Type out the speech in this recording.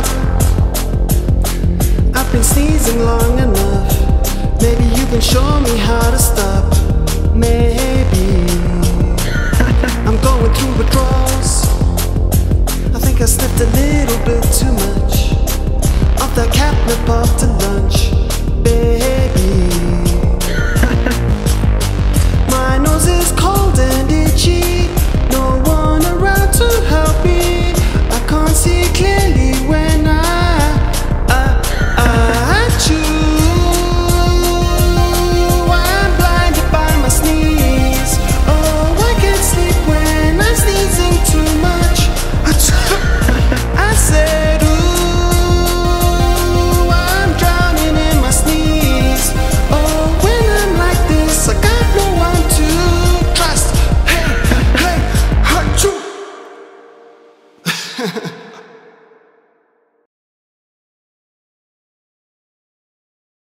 I've been sneezing long enough. Maybe you can show me how to stop. Maybe I'm going through withdrawals. I think I slipped a little bit.